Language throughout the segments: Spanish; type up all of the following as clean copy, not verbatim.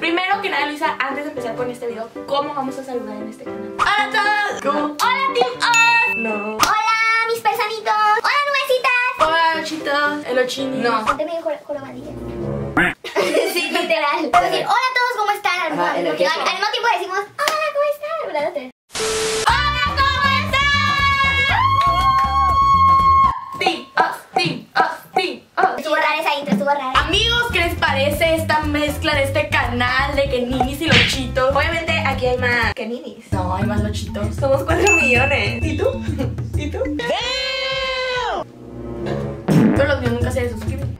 Primero que nada, Luisa, antes de empezar con este video, ¿cómo vamos a saludar en este canal? ¡Hola a todos! ¿Cómo? ¡Hola, Team Oz! No. ¡Hola, mis personitos! ¡Hola, nubecitas! ¡Hola, lochitos! ¿El ochini? No. Ponte medio jorobadilla. Sí, literal. Puedo decir, hola a todos, ¿cómo están? Al mismo tiempo decimos, hola, ¿cómo están? ¿Verdad? ¡Hola, ¿cómo están? Team Oz, Team Oz, Team Oz. Estuvo rara esa intro, estuvo rara. Amigos, ¿qué les parece esta mezcla de este canal de Keninis y Lochitos? Obviamente aquí hay más Keninis. No, hay más Lochitos. Somos 4 millones. ¿Y tú? ¿Y tú? Pero los míos nunca se suscriben.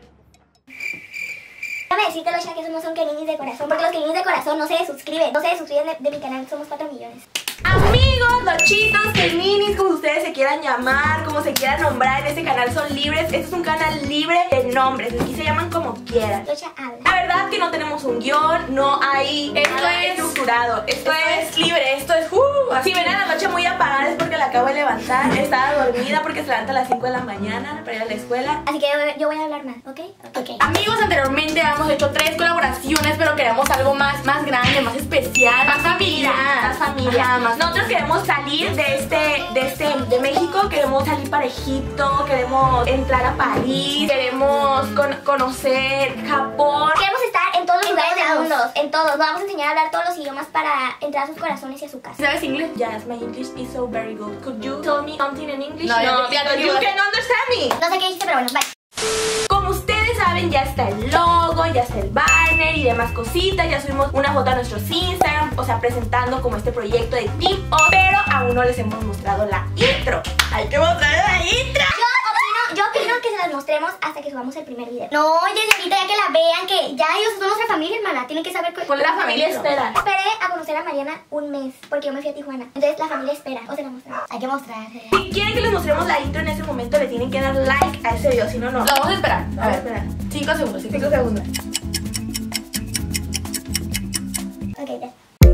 Déjame decirte, Locha, que esos no son Keninis de corazón, porque los Keninis de corazón no se suscriben. No se suscriben de mi canal, somos 4 millones. Amigos, Lochitos, Keninis, como ustedes se quieran llamar, como se quieran nombrar en este canal, son libres. Este es un canal libre de nombres, aquí se llaman como quieran. Locha habla. La verdad que no tenemos un guión, no hay nada estructurado. Esto es libre, esto es así. Si ven a la Locha muy apagada es porque la acabo de levantar. Estaba dormida porque se levanta a las 5 de la mañana para ir a la escuela. Así que yo voy a hablar más, ¿ok? Ok. Amigos, anteriormente hemos hecho 3 colaboraciones, pero queremos algo más grande, más especial, más familia. Más familia. Ajá, más. Nosotros queremos salir de México, queremos salir para Egipto, queremos entrar a París, queremos conocer Japón. Queremos estar en todos los lugares del mundo, en todos. Nos vamos a enseñar a hablar todos los idiomas para entrar a sus corazones y a su casa. ¿Sabes inglés? Yes, my English is so very good. Could you tell me something in English? No, you can understand me. No sé qué dijiste, pero bueno, bye. Como ustedes saben, ya está el logo, ya está el banner y demás cositas. Ya subimos una foto a nuestros Instagram, o sea, presentando como este proyecto de Team Oz, pero aún no les hemos mostrado la intro. ¡Hay que mostrar la intro! Yo opino que se las mostremos hasta que subamos el primer video. No, desde ahorita ya que la vean, que ya ellos son nuestra familia, hermana. Tienen que saber Pues la familia espera. Esperé a conocer a Mariana un mes, porque yo me fui a Tijuana. Entonces la familia espera, o se la mostramos. Hay que mostrar. Si quieren que les mostremos la intro en ese momento, le tienen que dar like a ese video, si no, no. Lo vamos a esperar. A ver, espera. 5 segundos, 5 segundos. Ok, ya.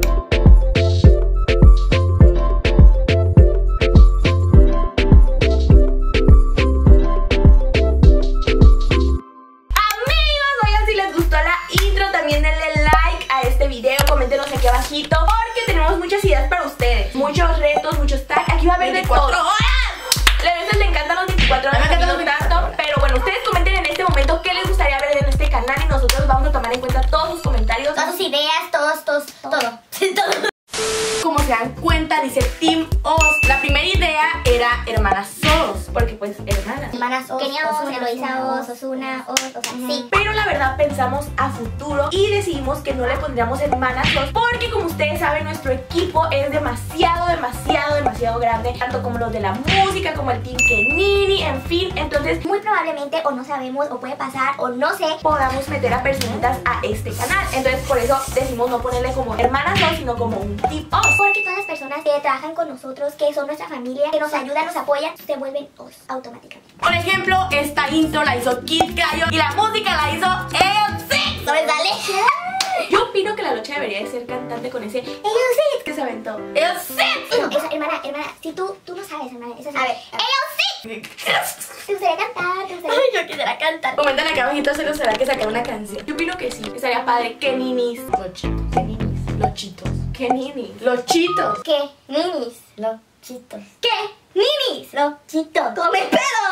Aquí abajito, porque tenemos muchas ideas para ustedes, muchos retos, muchos tags. Aquí va a haber 24 horas. A veces le encantan los 24 horas, no tanto, pero bueno, ustedes comenten en este momento qué les gustaría ver en este canal y nosotros vamos a tomar en cuenta todos sus comentarios, todas sus ideas, todo. Como se dan cuenta, dice Team Oz. La primera idea era Hermanas Oz, porque pues hermanas Oz, Kenia Oz, Eloisa Oz, Ozuna Oz, o sea, sí. Pero la verdad pensamos a futuro y decidimos que no le pondríamos Hermanas Oz, porque como ustedes saben, nuestro equipo es demasiado grande, tanto como los de la música, como el Team Kenini, en fin. Entonces muy probablemente, o no sabemos, o puede pasar, o no sé, podamos meter a personitas a este canal. Entonces por eso decidimos no ponerle como Hermanas Oz, sino como un Team Oz. Porque todas las personas que trabajan con nosotros, que son nuestra familia, que nos ayudan, nos apoyan, se vuelven Oz automáticamente. Por ejemplo, esta intro la hizo Kid Kayo y la música la hizo AO6. ¿Sabes, dale? Yo opino que la Locha debería de ser cantante con ese AO6 que se aventó. AO6. No, esa, hermana, si tú no sabes, hermana, esa es a ver, AO6. ¿Te gustaría cantar? Yo quisiera cantar. Comenten acá abajito, ¿se les gustaría que sacara una canción? Yo opino que sí, estaría padre. Keninis, Lochitos, Keninis, Lochitos, Keninis, Lochitos. ¿Qué? Ninis, Lochitos. ¿Qué? Ninis, Lochitos. ¡Come pedo!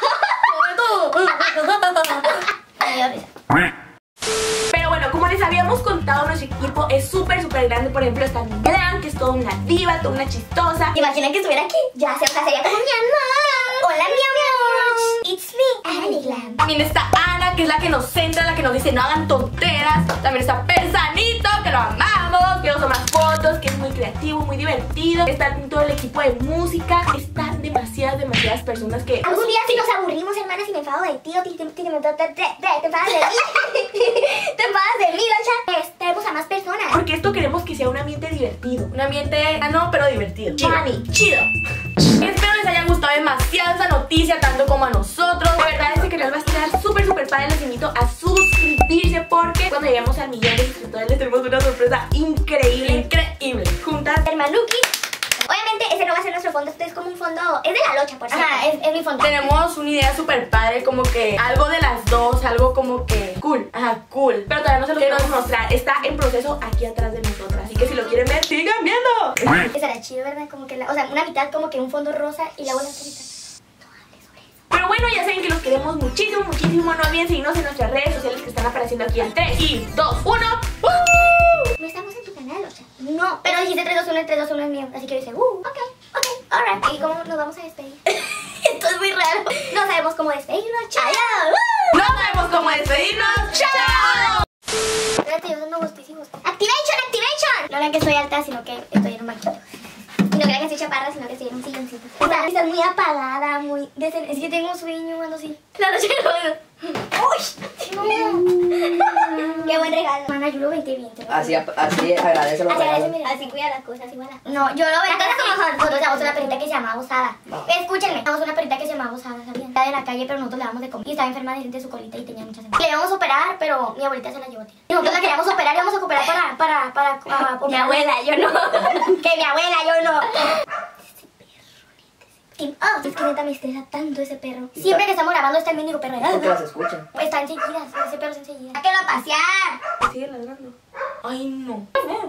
Pero bueno, como les habíamos contado, nuestro equipo es súper grande. Por ejemplo, está Milan, que es toda una diva, toda una chistosa. Imaginen que estuviera aquí. Ya se sería como mi amor. Hola, mi amor. It's me, Annie Glam. También está Ana, que es la que nos centra, la que nos dice no hagan tonteras. También está Persanito, que lo amamos, que nos toma fotos, que es muy creativo, muy divertido. Está todo el equipo de música. Están demasiadas personas que... Algún día si nos aburrimos, hermanas, y me enfado de ti, te enfadas de mí. Te enfadas de mí, Locha. Traemos a más personas. Porque esto queremos que sea un ambiente divertido. Un ambiente, no, pero divertido. Chido. Espero les haya gustado demasiado esa noticia, tanto como a nosotros. De verdad, este canal va a estar súper padre. Les invito a suscribirse porque cuando lleguemos al 1.000.000 de suscriptores les tenemos una sorpresa increíble. Juntas, Hermanuki. Obviamente ese no va a ser nuestro fondo, esto es como un fondo, es de la locha, por cierto. Ajá, es mi fondo. Tenemos una idea súper padre, como que algo de las dos, algo como que cool. Ajá, cool. Pero todavía no se lo queremos mostrar, está en proceso aquí atrás de nosotras. Así que si lo quieren ver, sigan viendo. Estará chido, ¿verdad? Como que, o sea, una mitad como que un fondo rosa y la otra mitad. Pero bueno, ya saben que los queremos muchísimo, muchísimo. No olviden seguirnos en nuestras redes sociales que están apareciendo aquí en 3 y 2, 1. No estamos en tu canal, o sea, no. Pero dijiste 3, 2, 1, el 3, 2, 1 es mío. Así que yo dije, ok, alright. ¿Y cómo nos vamos a despedir? Esto es muy raro. No sabemos cómo despedirnos, chao. No sabemos cómo despedirnos, chao. Espérate, yo me gusté, sí gusté. ¡Activation, activation! No crean que soy alta, sino que estoy en un banquito. Y no crean que soy chaparra, sino que estoy en un silloncito. O sea, estás muy apagada, muy... Es que tengo sueño cuando sí. La noche no. ¡Uy! No. ¡Qué buen regalo! Mana, yo lo vendí bien. Así agradece los regalos. Así cuida las cosas, igual las cosas. No, yo lo vendí. Las cosas como son. Nosotros damos una perrita que se llama Osada. No. Escúchenme. Damos una perrita que se llama Osada, ¿sabían? Estaba de la calle, pero nosotros le damos de comer. Y estaba enferma de su colita y tenía muchas semanas. Le íbamos a operar, pero mi abuelita se la llevó a tirar. Y nosotros la queríamos operar, íbamos a operar para Mi abuela, yo no. Que mi abuela, yo no. Es que neta me estresa tanto ese perro. Siempre que estamos grabando está el mendigo perro. Porque las escuchan. Está enseguida, ese perro está enseguida. ¡Sáquelo a pasear! Sigue ladrando. Ay, no.